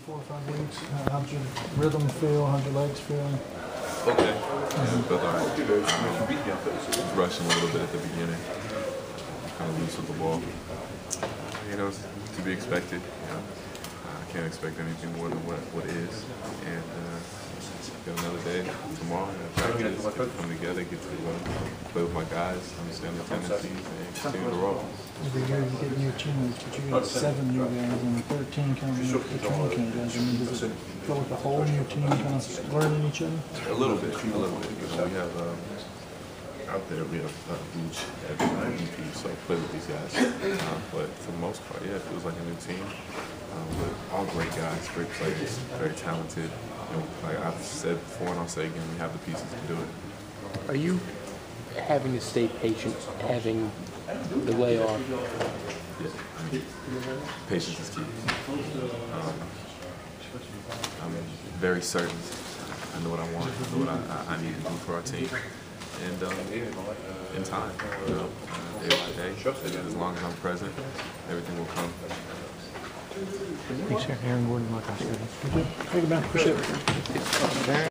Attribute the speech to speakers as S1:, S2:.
S1: 4 or 5 weeks? How'd your rhythm feel? How'd your legs feel?
S2: Okay. Felt all right. Rushing a little bit at the beginning. Kind of loose with the ball. It's to be expected. I can't expect anything more than what is. And got another day tomorrow. Practice, get to come together, get to play with my guys, understand their tendencies, and continue to roll.
S1: Every year you get new teammates, but you got 7 new guys and 13 counting up the training camp guys. I mean, does it feel like the whole new team kind of learning each other?
S2: A little bit. We have out there, we have Booch at the MVP, so I play with these guys. But for the most part, yeah, it feels like a new team. With all great guys, great players, very talented. Like I've said before and I'll say again, we have the pieces to do it.
S3: Are you having to stay patient, having the layoff?
S2: Yeah, patience is key. I'm very certain. I know what I want. I know what I need to do for our team. And in time, day by day, as long as I'm present, everything will come.
S1: Thanks, Aaron Gordon, Marcus. Thank you, man. Appreciate it.